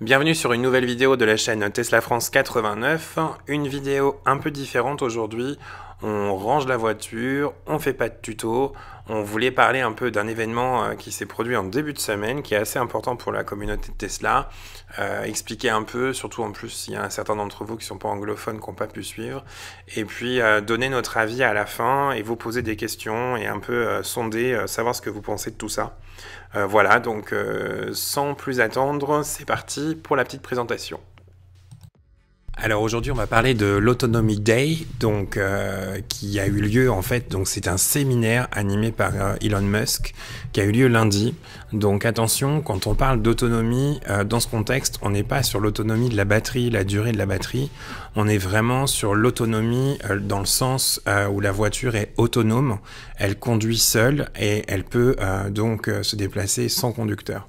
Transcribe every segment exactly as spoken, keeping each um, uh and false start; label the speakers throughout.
Speaker 1: Bienvenue sur une nouvelle vidéo de la chaîne Tesla France quatre-vingt-neuf, une vidéo un peu différente aujourd'hui. On range la voiture, on fait pas de tuto, on voulait parler un peu d'un événement qui s'est produit en début de semaine, qui est assez important pour la communauté de Tesla, euh, expliquer un peu, surtout en plus il y a un certain d'entre vous qui sont pas anglophones, qui n'ont pas pu suivre, et puis euh, donner notre avis à la fin et vous poser des questions et un peu euh, sonder, euh, savoir ce que vous pensez de tout ça. Euh, voilà, donc euh, sans plus attendre, c'est parti pour la petite présentation. Alors aujourd'hui on va parler de l'Autonomy Day, donc euh, qui a eu lieu en fait, donc c'est un séminaire animé par euh, Elon Musk qui a eu lieu lundi. Donc attention, quand on parle d'autonomie euh, dans ce contexte, on n'est pas sur l'autonomie de la batterie, la durée de la batterie, on est vraiment sur l'autonomie euh, dans le sens euh, où la voiture est autonome, elle conduit seule et elle peut euh, donc euh, se déplacer sans conducteur.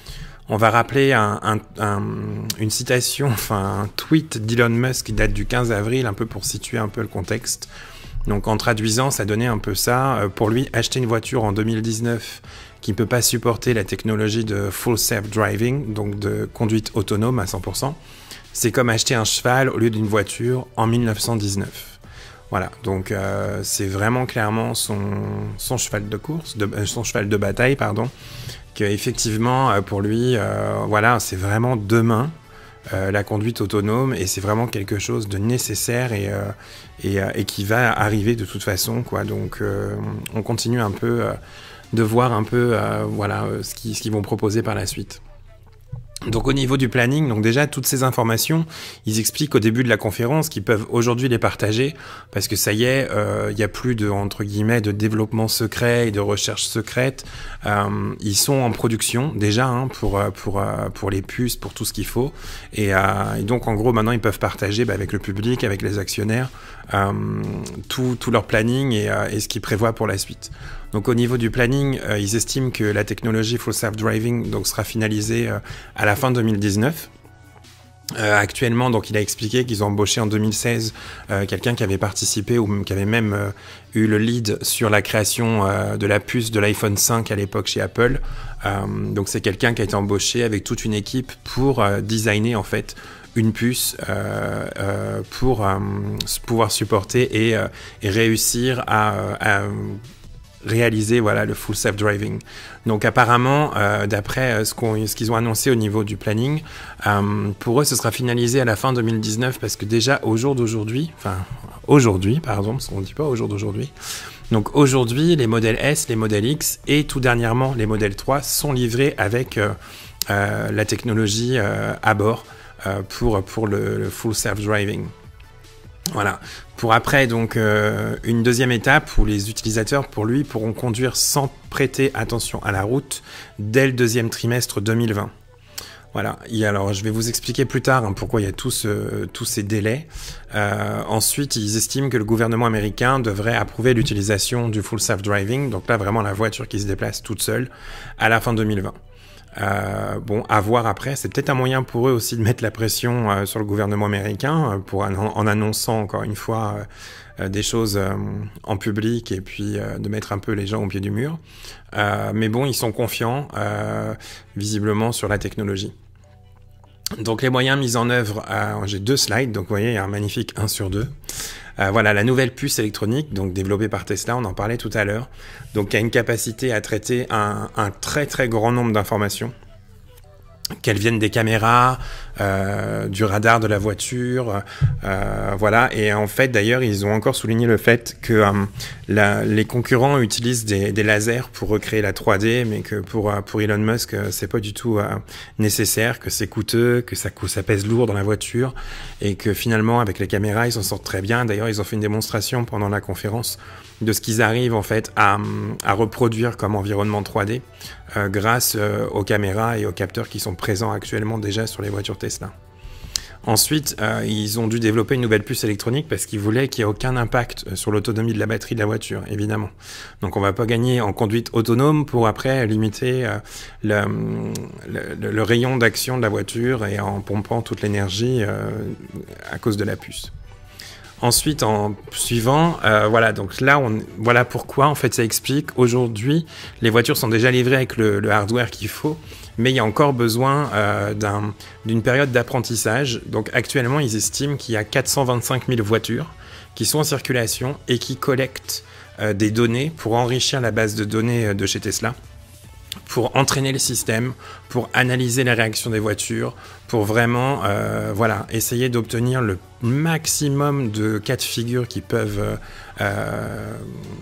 Speaker 1: On va rappeler un, un, un, une citation, enfin un tweet d'Elon Musk qui date du quinze avril, un peu pour situer un peu le contexte. Donc en traduisant, ça donnait un peu ça. Pour lui, acheter une voiture en deux mille dix-neuf qui ne peut pas supporter la technologie de full self-driving, donc de conduite autonome à cent pour cent, c'est comme acheter un cheval au lieu d'une voiture en mille neuf cent dix-neuf. Voilà, donc euh, c'est vraiment clairement son, son cheval de course, de, euh, son cheval de bataille, pardon. Effectivement, pour lui, euh, voilà, c'est vraiment demain euh, la conduite autonome et c'est vraiment quelque chose de nécessaire et, euh, et, euh, et qui va arriver de toute façon, quoi. Donc, euh, on continue un peu euh, de voir un peu, euh, voilà, ce qu'ils ce qu'ils vont proposer par la suite. Donc au niveau du planning, donc déjà toutes ces informations, ils expliquent au début de la conférence qu'ils peuvent aujourd'hui les partager parce que ça y est, il euh, n'y a plus de entre guillemets de développement secret et de recherche secrète. Euh, ils sont en production déjà hein, pour pour pour les puces, pour tout ce qu'il faut et, euh, et donc en gros maintenant ils peuvent partager bah, avec le public, avec les actionnaires, euh, tout tout leur planning et, euh, et ce qu'ils prévoient pour la suite. Donc au niveau du planning, euh, ils estiment que la technologie full self-driving donc sera finalisée euh, à la fin deux mille dix-neuf. Euh, actuellement, donc il a expliqué qu'ils ont embauché en deux mille seize euh, quelqu'un qui avait participé ou qui avait même euh, eu le lead sur la création euh, de la puce de l'iPhone cinq à l'époque chez Apple. Euh, donc c'est quelqu'un qui a été embauché avec toute une équipe pour euh, designer en fait une puce euh, euh, pour euh, pouvoir supporter et, euh, et réussir à, à réaliser voilà le full self-driving. Donc apparemment, euh, d'après euh, ce qu'on, ce qu'ils ont annoncé au niveau du planning, euh, pour eux ce sera finalisé à la fin deux mille dix-neuf parce que déjà au jour d'aujourd'hui, enfin aujourd'hui pardon, parce qu'on ne dit pas au jour d'aujourd'hui, donc aujourd'hui les modèles S, les modèles X et tout dernièrement les modèles trois sont livrés avec euh, euh, la technologie euh, à bord euh, pour, pour le, le full self-driving. Voilà. Pour après, donc, euh, une deuxième étape où les utilisateurs, pour lui, pourront conduire sans prêter attention à la route dès le deuxième trimestre deux mille vingt. Voilà. Et alors, je vais vous expliquer plus tard hein, pourquoi il y a tout ce, tous ces délais. Euh, ensuite, ils estiment que le gouvernement américain devrait approuver l'utilisation du full self-driving, donc là, vraiment la voiture qui se déplace toute seule, à la fin deux mille vingt. Euh, bon, à voir après, c'est peut-être un moyen pour eux aussi de mettre la pression euh, sur le gouvernement américain euh, pour en, en annonçant encore une fois euh, euh, des choses euh, en public et puis euh, de mettre un peu les gens au pied du mur. Euh, mais bon, ils sont confiants euh, visiblement sur la technologie. Donc les moyens mis en œuvre, euh, j'ai deux slides, donc vous voyez, il y a un magnifique un sur deux. Euh, voilà, la nouvelle puce électronique, donc développée par Tesla, on en parlait tout à l'heure, donc qui a une capacité à traiter un, un très très grand nombre d'informations, qu'elles viennent des caméras, euh, du radar de la voiture, euh, voilà. Et en fait, d'ailleurs, ils ont encore souligné le fait que euh, la, les concurrents utilisent des, des lasers pour recréer la trois D, mais que pour pour Elon Musk, c'est pas du tout euh, nécessaire, que c'est coûteux, que ça ça pèse lourd dans la voiture, et que finalement, avec les caméras, ils s'en sortent très bien. D'ailleurs, ils ont fait une démonstration pendant la conférence de ce qu'ils arrivent en fait à, à reproduire comme environnement trois D euh, grâce euh, aux caméras et aux capteurs qui sont présents actuellement déjà sur les voitures Tesla. Ensuite, euh, ils ont dû développer une nouvelle puce électronique parce qu'ils voulaient qu'il n'y ait aucun impact sur l'autonomie de la batterie de la voiture, évidemment. Donc on ne va pas gagner en conduite autonome pour après limiter euh, le, le, le rayon d'action de la voiture et en pompant toute l'énergie euh, à cause de la puce. Ensuite, en suivant, euh, voilà, donc là, on, voilà pourquoi, en fait, ça explique. Aujourd'hui, les voitures sont déjà livrées avec le, le hardware qu'il faut. mais il y a encore besoin euh, d'un, d'une période d'apprentissage. Donc actuellement, ils estiment qu'il y a quatre cent vingt-cinq mille voitures qui sont en circulation et qui collectent euh, des données pour enrichir la base de données de chez Tesla, pour entraîner le système, pour analyser la réaction des voitures, pour vraiment euh, voilà, essayer d'obtenir le maximum de cas de figure qui peuvent euh,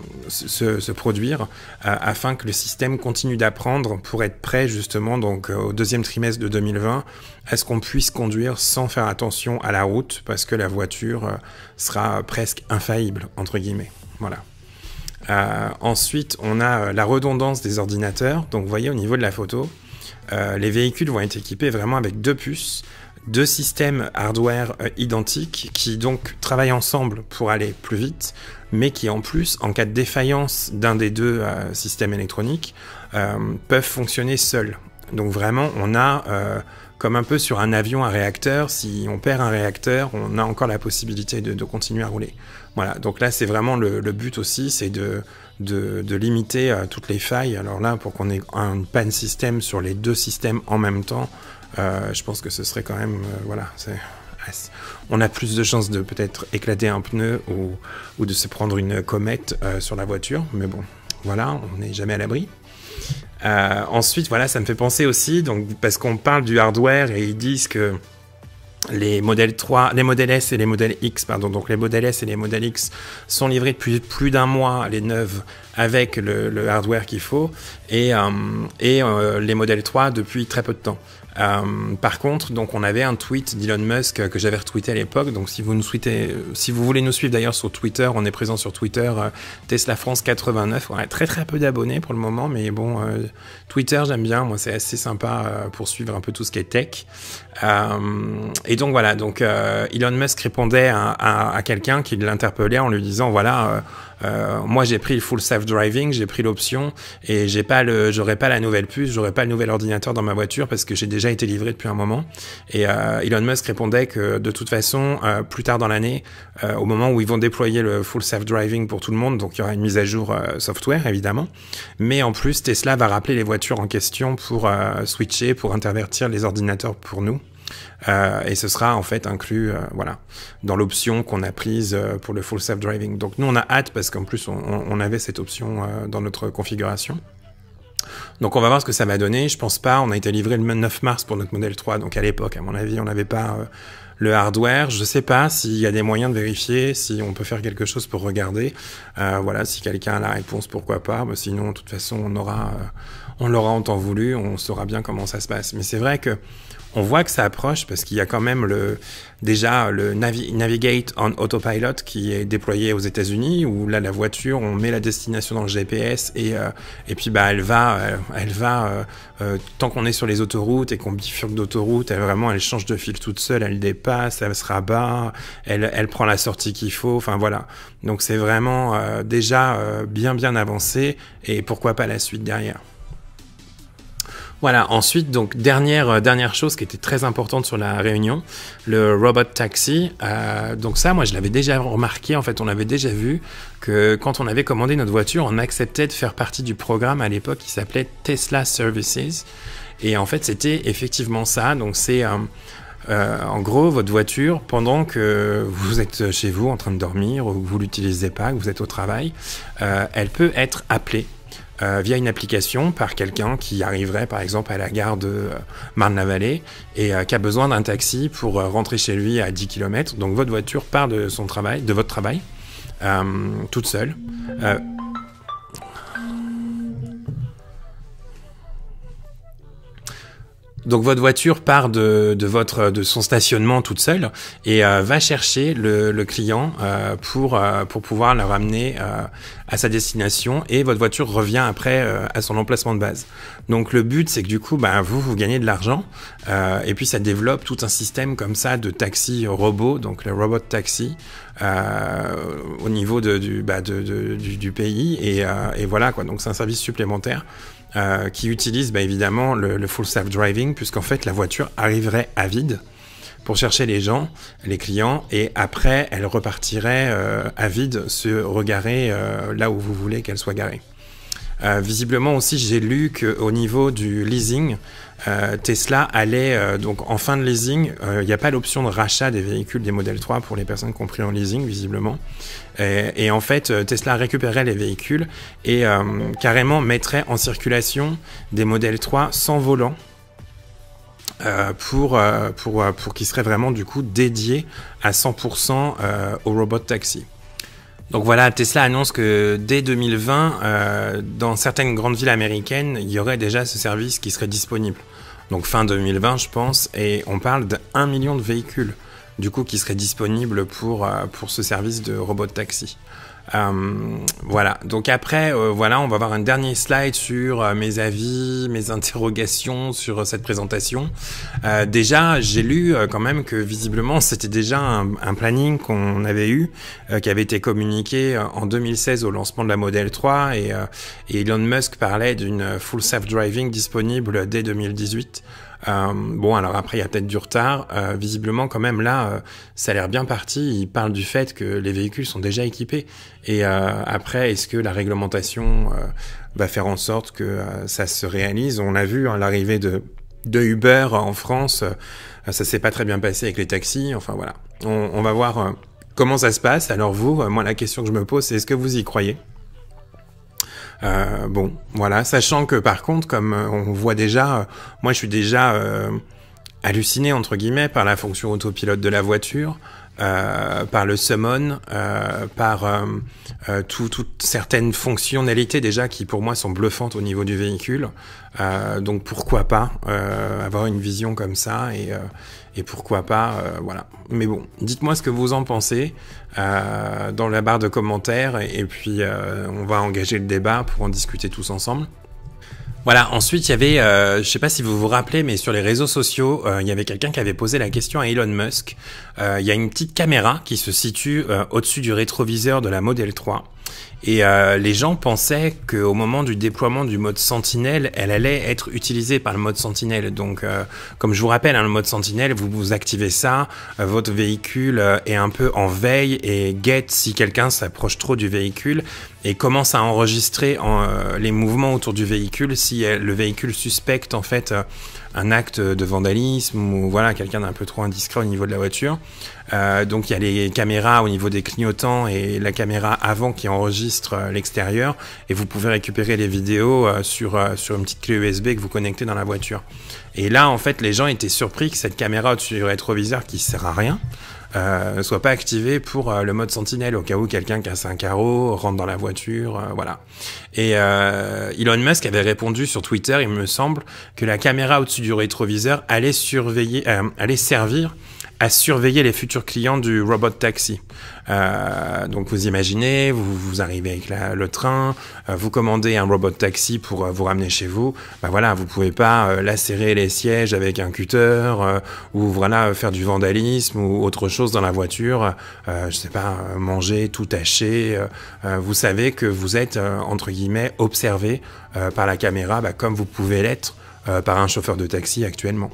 Speaker 1: se, se produire euh, afin que le système continue d'apprendre pour être prêt justement donc, au deuxième trimestre de deux mille vingt à ce qu'on puisse conduire sans faire attention à la route parce que la voiture euh, sera presque infaillible, entre guillemets. Voilà. Euh, ensuite, on a la redondance des ordinateurs. Donc, vous voyez, au niveau de la photo, euh, les véhicules vont être équipés vraiment avec deux puces, deux systèmes hardware euh, identiques qui donc travaillent ensemble pour aller plus vite, mais qui en plus, en cas de défaillance d'un des deux euh, systèmes électroniques, euh, peuvent fonctionner seuls. Donc vraiment, on a, euh, comme un peu sur un avion, un réacteur, si on perd un réacteur, on a encore la possibilité de, de continuer à rouler. Voilà, donc là, c'est vraiment le, le but aussi, c'est de, de, de limiter euh, toutes les failles. Alors là, pour qu'on ait un panne système sur les deux systèmes en même temps, euh, je pense que ce serait quand même, euh, voilà, c'est... on a plus de chances de peut-être éclater un pneu ou, ou de se prendre une comète euh, sur la voiture, mais bon, voilà, on n'est jamais à l'abri. Euh, ensuite, voilà, ça me fait penser aussi, donc, parce qu'on parle du hardware et ils disent que les modèles trois, les modèles S et les modèles X, pardon, donc les modèles S et les modèles X sont livrés depuis plus d'un mois, les neufs, avec le, le hardware qu'il faut, et, euh, et euh, les modèles trois depuis très peu de temps. Euh, par contre, donc on avait un tweet d'Elon Musk que j'avais retweeté à l'époque. Donc si vous nous souhaitez, si vous voulez nous suivre d'ailleurs sur Twitter, on est présent sur Twitter, euh, Tesla France quatre-vingt-neuf. On a très très peu d'abonnés pour le moment, mais bon, euh, Twitter j'aime bien. Moi c'est assez sympa euh, pour suivre un peu tout ce qui est tech. Euh, et donc voilà, donc euh, Elon Musk répondait à, à, à quelqu'un qui l'interpellait en lui disant voilà. Euh, Euh, moi j'ai pris le full self-driving, j'ai pris l'option et j'ai pas le, j'aurais pas la nouvelle puce, j'aurais pas le nouvel ordinateur dans ma voiture parce que j'ai déjà été livré depuis un moment. Et euh, Elon Musk répondait que de toute façon, euh, plus tard dans l'année, euh, au moment où ils vont déployer le full self-driving pour tout le monde, donc il y aura une mise à jour euh, software évidemment, mais en plus Tesla va rappeler les voitures en question pour euh, switcher, pour intervertir les ordinateurs pour nous. Euh, et ce sera en fait inclus euh, voilà, dans l'option qu'on a prise euh, pour le full self-driving. Donc nous on a hâte parce qu'en plus on, on avait cette option euh, dans notre configuration. Donc on va voir ce que ça va donner. Je pense pas, on a été livré le neuf mars pour notre modèle trois, donc à l'époque à mon avis on n'avait pas euh, le hardware. Je sais pas s'il y a des moyens de vérifier, si on peut faire quelque chose pour regarder. Euh, voilà, si quelqu'un a la réponse, pourquoi pas. Mais sinon de toute façon on aura, euh, on l'aura en temps voulu, on saura bien comment ça se passe. Mais c'est vrai que on voit que ça approche parce qu'il y a quand même le, déjà le Navi, Navigate on Autopilot qui est déployé aux États-Unis où là la voiture, on met la destination dans le G P S et euh, et puis bah elle va, elle, elle va euh, euh, tant qu'on est sur les autoroutes et qu'on bifurque d'autoroute, elle vraiment elle change de fil toute seule, elle dépasse, elle se rabat, elle elle prend la sortie qu'il faut. Enfin voilà, donc c'est vraiment euh, déjà euh, bien bien avancé et pourquoi pas la suite derrière. Voilà, ensuite, donc, dernière, euh, dernière chose qui était très importante sur la réunion, le Robot Taxi. Euh, donc ça, moi, je l'avais déjà remarqué, en fait, on avait déjà vu que quand on avait commandé notre voiture, on acceptait de faire partie du programme à l'époque qui s'appelait Tesla Services. Et en fait, c'était effectivement ça. Donc c'est... Euh, Euh, en gros, votre voiture, pendant que vous êtes chez vous en train de dormir ou que vous l'utilisez pas, que vous êtes au travail, euh, elle peut être appelée Euh, via une application par quelqu'un qui arriverait par exemple à la gare de euh, Marne-la-Vallée et euh, qui a besoin d'un taxi pour euh, rentrer chez lui à dix kilomètres. Donc votre voiture part de son travail, de votre travail, euh, toute seule. Euh, Donc votre voiture part de, de, votre, de son stationnement toute seule et euh, va chercher le, le client euh, pour, euh, pour pouvoir le ramener euh, à sa destination et votre voiture revient après euh, à son emplacement de base. Donc le but c'est que du coup bah, vous, vous gagnez de l'argent euh, et puis ça développe tout un système comme ça de taxi robot, donc le robot taxi euh, au niveau de, du, bah, de, de, du, du pays et, euh, et voilà quoi, donc c'est un service supplémentaire. Euh, qui utilise bah, évidemment le, le full self-driving puisqu'en fait la voiture arriverait à vide pour chercher les gens, les clients et après elle repartirait euh, à vide se regarer euh, là où vous voulez qu'elle soit garée. Euh, visiblement aussi j'ai lu qu'au niveau du leasing euh, Tesla allait, euh, donc en fin de leasing, il euh, n'y a pas l'option de rachat des véhicules des modèles trois pour les personnes qui ont pris en leasing, visiblement. Et, et en fait, Tesla récupérerait les véhicules et euh, carrément mettrait en circulation des modèles trois sans volant. Euh, pour, euh, pour, euh, pour qu'ils seraient vraiment du coup dédiés à cent pour cent euh, au robot taxi. Donc voilà, Tesla annonce que dès deux mille vingt, euh, dans certaines grandes villes américaines, il y aurait déjà ce service qui serait disponible. Donc fin deux mille vingt, je pense, et on parle d'un million de véhicules du coup qui seraient disponibles pour, euh, pour ce service de robot taxi. Euh, voilà, donc après, euh, voilà, on va avoir un dernier slide sur euh, mes avis, mes interrogations sur euh, cette présentation. Euh, déjà, j'ai lu euh, quand même que visiblement, c'était déjà un, un planning qu'on avait eu, euh, qui avait été communiqué euh, en deux mille seize au lancement de la Model trois, et, euh, et Elon Musk parlait d'une full self-driving disponible dès deux mille dix-huit. Euh, bon, alors après, il y a peut-être du retard. Euh, visiblement, quand même, là, euh, ça a l'air bien parti. Il parle du fait que les véhicules sont déjà équipés. Et euh, après, est-ce que la réglementation euh, va faire en sorte que euh, ça se réalise? On a vu hein, l'arrivée de, de Uber en France. Euh, ça s'est pas très bien passé avec les taxis. Enfin, voilà. On, on va voir euh, comment ça se passe. Alors vous, euh, moi, la question que je me pose, c'est est-ce que vous y croyez? Euh, bon, voilà, sachant que par contre, comme euh, on voit déjà, euh, moi je suis déjà euh, halluciné entre guillemets par la fonction autopilote de la voiture, euh, par le summon, euh, par euh, euh, tout, toutes certaines fonctionnalités déjà qui pour moi sont bluffantes au niveau du véhicule. Euh, donc pourquoi pas euh, avoir une vision comme ça et, euh, et pourquoi pas, euh, voilà. Mais bon, dites-moi ce que vous en pensez euh, dans la barre de commentaires et, et puis euh, on va engager le débat pour en discuter tous ensemble. Voilà, ensuite il y avait, euh, je sais pas si vous vous rappelez, mais sur les réseaux sociaux, euh, il y avait quelqu'un qui avait posé la question à Elon Musk. Euh, il y a une petite caméra qui se situe euh, au-dessus du rétroviseur de la Model trois. Et euh, les gens pensaient qu'au moment du déploiement du mode Sentinelle, elle allait être utilisée par le mode Sentinelle. Donc, euh, comme je vous rappelle, hein, le mode Sentinelle, vous, vous activez ça, euh, votre véhicule euh, est un peu en veille et guette si quelqu'un s'approche trop du véhicule et commence à enregistrer en, euh, les mouvements autour du véhicule si euh, le véhicule suspecte en fait euh, un acte de vandalisme ou voilà quelqu'un d'un peu trop indiscret au niveau de la voiture. Euh, donc il y a les caméras au niveau des clignotants et la caméra avant qui enregistre euh, l'extérieur et vous pouvez récupérer les vidéos euh, sur, euh, sur une petite clé U S B que vous connectez dans la voiture. Et là en fait les gens étaient surpris que cette caméra au-dessus du rétroviseur qui sert à rien ne euh, soit pas activée pour euh, le mode Sentinelle au cas où quelqu'un casse un carreau, rentre dans la voiture, euh, voilà. Et euh, Elon Musk avait répondu sur Twitter, il me semble, que la caméra au-dessus du rétroviseur allait surveiller, euh, allait servir à surveiller les futurs clients du robot taxi. Euh, donc vous imaginez, vous, vous arrivez avec la, le train, euh, vous commandez un robot taxi pour euh, vous ramener chez vous. Ben voilà, vous pouvez pas euh, lacérer les sièges avec un cutter euh, ou voilà faire du vandalisme ou autre chose dans la voiture. Euh, je sais pas, euh, manger tout taché. Euh, vous savez que vous êtes euh, entre guillemets observé euh, par la caméra, bah, comme vous pouvez l'être euh, par un chauffeur de taxi actuellement.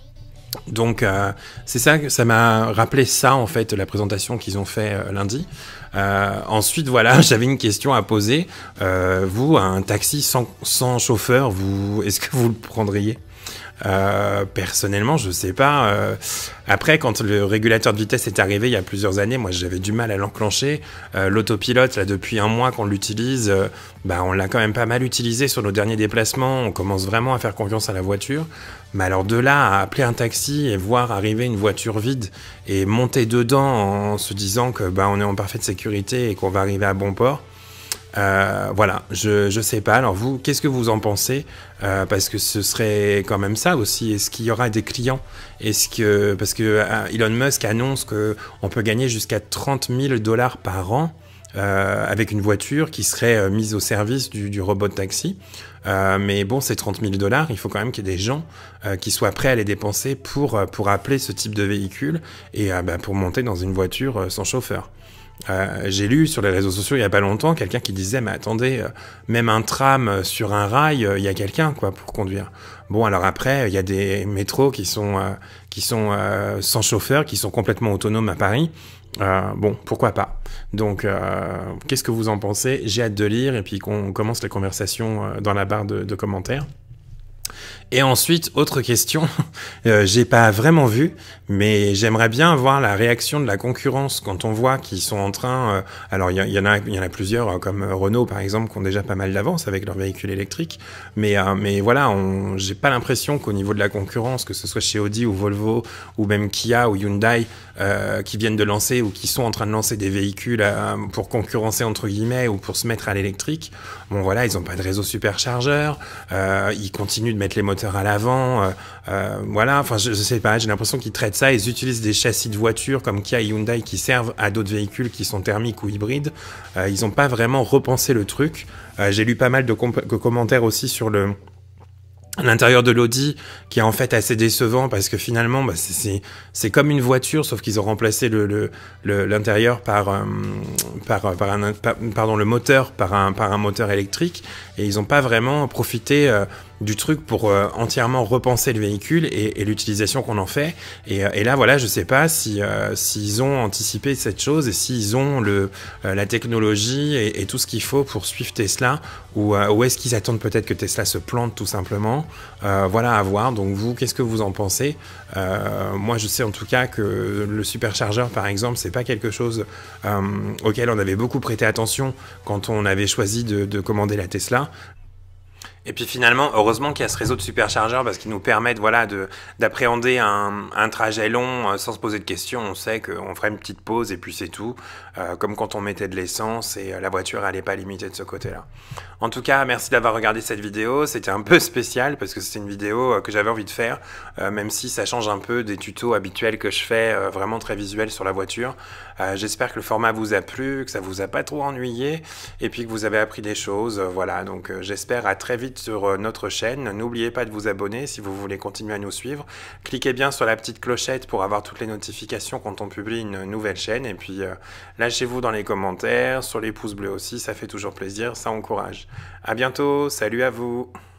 Speaker 1: Donc euh, c'est ça que ça m'a rappelé ça en fait la présentation qu'ils ont fait euh, lundi. Euh, ensuite voilà j'avais une question à poser. Euh, vous un taxi sans, sans chauffeur, vous est-ce que vous le prendriez? Euh, personnellement, je sais pas. Euh, après, quand le régulateur de vitesse est arrivé il y a plusieurs années, moi j'avais du mal à l'enclencher. Euh, L'autopilote, là, depuis un mois qu'on l'utilise, euh, bah, on l'a quand même pas mal utilisé sur nos derniers déplacements. On commence vraiment à faire confiance à la voiture. Mais alors de là à appeler un taxi et voir arriver une voiture vide et monter dedans en se disant que bah, on est en parfaite sécurité et qu'on va arriver à bon port. Euh, voilà, je je sais pas. Alors vous, qu'est-ce que vous en pensez? euh, Parce que ce serait quand même ça aussi. Est-ce qu'il y aura des clients? Est-ce que parce que euh, Elon Musk annonce que on peut gagner jusqu'à trente mille dollars par an euh, avec une voiture qui serait euh, mise au service du, du robot taxi. Euh, mais bon, c'est trente mille dollars. Il faut quand même qu'il y ait des gens euh, qui soient prêts à les dépenser pour pour appeler ce type de véhicule et euh, bah, pour monter dans une voiture euh, sans chauffeur. Euh, j'ai lu sur les réseaux sociaux il y a pas longtemps quelqu'un qui disait mais attendez euh, même un tram sur un rail euh, il y a quelqu'un quoi pour conduire. Bon alors après il y a des métros qui sont euh, qui sont euh, sans chauffeur, qui sont complètement autonomes à Paris. Euh, bon pourquoi pas. Donc euh, qu'est-ce que vous en pensez? J'ai hâte de lire et puis qu'on commence la conversation euh, dans la barre de, de commentaires. Et ensuite, autre question, euh, j'ai pas vraiment vu, mais j'aimerais bien voir la réaction de la concurrence quand on voit qu'ils sont en train... Euh, alors, il y, y, en a, y en a plusieurs, euh, comme Renault, par exemple, qui ont déjà pas mal d'avance avec leurs véhicules électriques. Mais, euh, mais voilà, on, j'ai pas l'impression qu'au niveau de la concurrence, que ce soit chez Audi ou Volvo, ou même Kia ou Hyundai, euh, qui viennent de lancer ou qui sont en train de lancer des véhicules euh, pour concurrencer, entre guillemets, ou pour se mettre à l'électrique, bon voilà, ils ont pas de réseau superchargeur, euh, ils continuent de mettre les moteurs à l'avant, euh, euh, voilà, enfin je, je sais pas, j'ai l'impression qu'ils traitent ça, ils utilisent des châssis de voitures comme Kia et Hyundai qui servent à d'autres véhicules qui sont thermiques ou hybrides, euh, ils ont pas vraiment repensé le truc, euh, j'ai lu pas mal de, comp- de commentaires aussi sur le l'intérieur de l'Audi qui est en fait assez décevant parce que finalement bah, c'est, c'est, c'est comme une voiture sauf qu'ils ont remplacé le, le, le, l'intérieur par, euh, par, par un, par, pardon, le moteur par un, par un moteur électrique et ils n'ont pas vraiment profité euh, du truc pour euh, entièrement repenser le véhicule et, et l'utilisation qu'on en fait et, et là voilà je sais pas si euh, s'ils ont anticipé cette chose et s'ils ont le, euh, la technologie et, et tout ce qu'il faut pour suivre Tesla ou, euh, ou est-ce qu'ils attendent peut-être que Tesla se plante tout simplement. Euh, voilà à voir. Donc vous, qu'est-ce que vous en pensez? euh, Moi, je sais en tout cas que le superchargeur, par exemple, c'est pas quelque chose euh, auquel on avait beaucoup prêté attention quand on avait choisi de, de commander la Tesla. Et puis finalement, heureusement qu'il y a ce réseau de superchargeurs parce qu'ils nous permettent voilà, de, d'appréhender un, un trajet long euh, sans se poser de questions. On sait qu'on ferait une petite pause et puis c'est tout, euh, comme quand on mettait de l'essence et euh, la voiture n'allait pas limiter de ce côté-là. En tout cas, merci d'avoir regardé cette vidéo. C'était un peu spécial parce que c'était une vidéo euh, que j'avais envie de faire, euh, même si ça change un peu des tutos habituels que je fais, euh, vraiment très visuels sur la voiture. Euh, j'espère que le format vous a plu, que ça vous a pas trop ennuyé et puis que vous avez appris des choses. Euh, voilà, donc euh, j'espère à très vite sur notre chaîne. N'oubliez pas de vous abonner si vous voulez continuer à nous suivre. Cliquez bien sur la petite clochette pour avoir toutes les notifications quand on publie une nouvelle chaîne. Et puis euh, lâchez-vous dans les commentaires, sur les pouces bleus aussi, ça fait toujours plaisir, ça encourage. À bientôt, salut à vous!